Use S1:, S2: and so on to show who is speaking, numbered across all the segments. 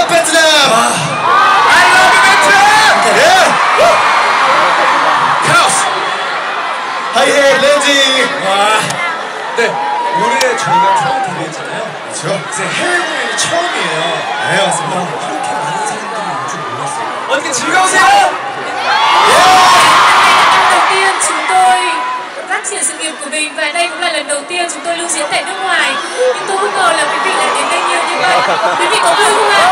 S1: love Vietnam.
S2: I love Vietnam.
S1: Yeah. Chaos. 하이헤이 렌지.
S2: 와. 네. 올해 저희가 처음 데뷔했잖아요.
S1: 그렇죠.
S2: 이제 해외 공연이 처음이에요.
S1: 네, 맞습니다.
S2: 이렇게 많은 사람들이 올 줄 몰랐어요. 어떻게 즐거우세요?
S3: Đầu tiên chúng tôi phát triển sự nghiệp của mình và đây cũng là lần đầu tiên chúng tôi lưu diễn tại nước ngoài. Nhưng tôi không ngờ là quý vị lại đến đây nhiều như vậy. Quý vị có vui không ạ?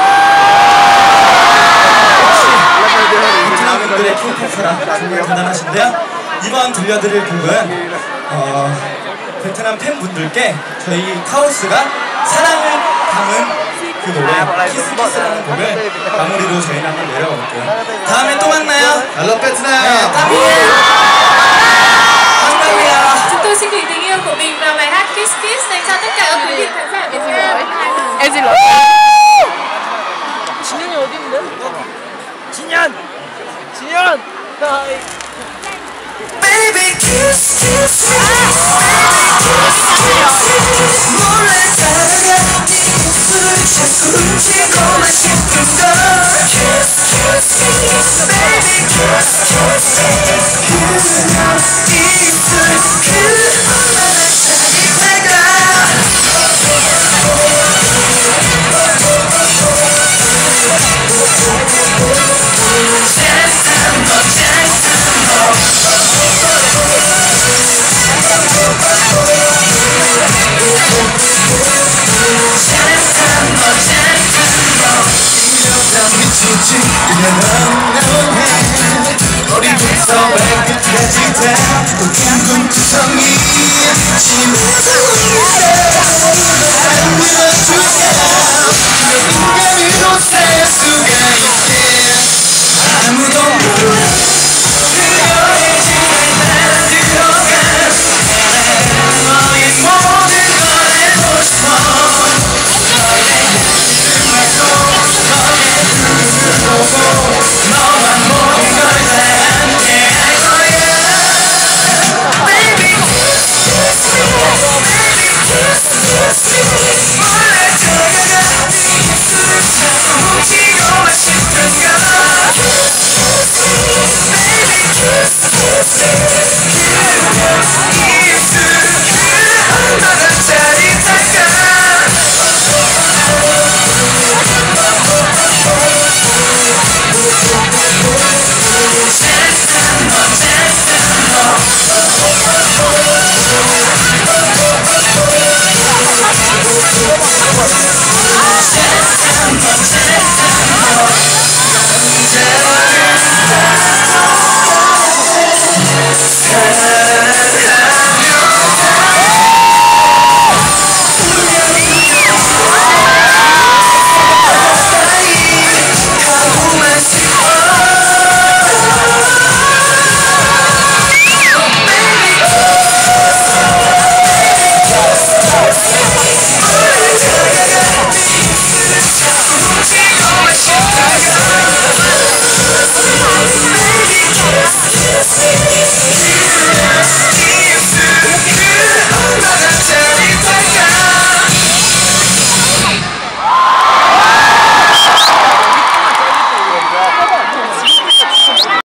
S2: 베트남 분들의 K-팝사랑 정말 대단하신데요. 이번 들려드릴 곡은 베트남 팬분들께 저희 카오스가 사랑을 담은 그 노래 키스키스라는 곡을 마무리로 저희는 한번 내려가 볼게요. 다음에 또 만나요.
S1: I love Vietnam.
S2: 감사합니다.
S3: Chúng tôi xin gửi tình yêu của mình vào bài hát Kiss Kiss dành cho tất cả các quý vị khán giả Việt Nam.
S4: Em xin lỗi. 진현이 어디 있는데? 진현! 진현!
S5: Baby kiss kiss me Baby kiss me 몰래 따라가 네 입술을 자꾸 훔치고만 싶은 걸 Kiss kiss me Baby kiss kiss me 그 입술 그것만한 차리다가 머리부터 발끝까지 다 둥근 구성이 심해서